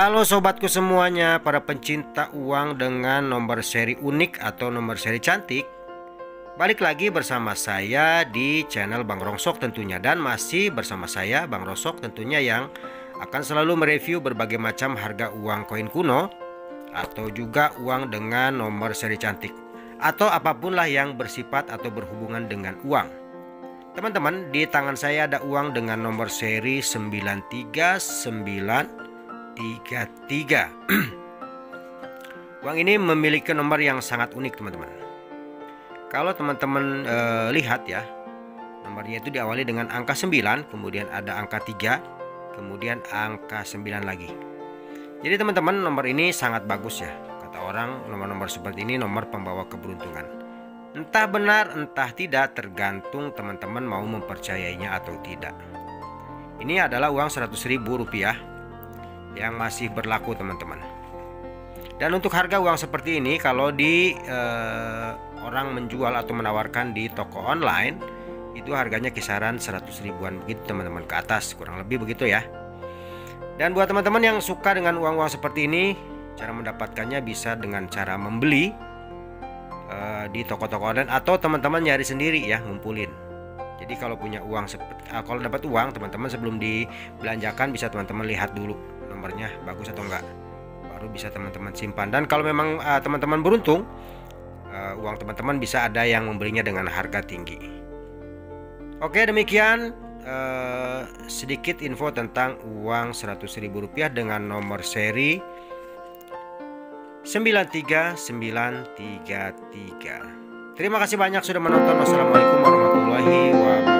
Halo sobatku semuanya, para pencinta uang dengan nomor seri unik atau nomor seri cantik. Balik lagi bersama saya di channel Bang Rongsok tentunya. Dan masih bersama saya Bang Rongsok tentunya, yang akan selalu mereview berbagai macam harga uang koin kuno, atau juga uang dengan nomor seri cantik, atau apapun lah yang bersifat atau berhubungan dengan uang. Teman-teman, di tangan saya ada uang dengan nomor seri 93933. Uang ini memiliki nomor yang sangat unik, teman-teman. Kalau teman-teman lihat ya, nomornya itu diawali dengan angka 9, kemudian ada angka 3, kemudian angka 9 lagi. Jadi teman-teman, nomor ini sangat bagus ya. Kata orang, nomor-nomor seperti ini nomor pembawa keberuntungan. Entah benar entah tidak, tergantung teman-teman mau mempercayainya atau tidak. Ini adalah uang Rp100.000 yang masih berlaku, teman-teman. Dan untuk harga uang seperti ini, kalau di orang menjual atau menawarkan di toko online, itu harganya kisaran 100 ribuan begitu, teman-teman, ke atas, kurang lebih begitu ya. Dan buat teman-teman yang suka dengan uang-uang seperti ini, cara mendapatkannya bisa dengan cara membeli di toko-toko online, atau teman-teman nyari sendiri ya, ngumpulin. Jadi kalau punya uang kalau dapat uang, teman-teman sebelum dibelanjakan bisa teman-teman lihat dulu nomornya bagus atau enggak, baru bisa teman-teman simpan. Dan kalau memang teman-teman beruntung, uang teman-teman bisa ada yang membelinya dengan harga tinggi. Oke, demikian sedikit info tentang uang Rp100.000 dengan nomor seri 93933. Terima kasih banyak sudah menonton. Wassalamualaikum warahmatullahi wabarakatuh.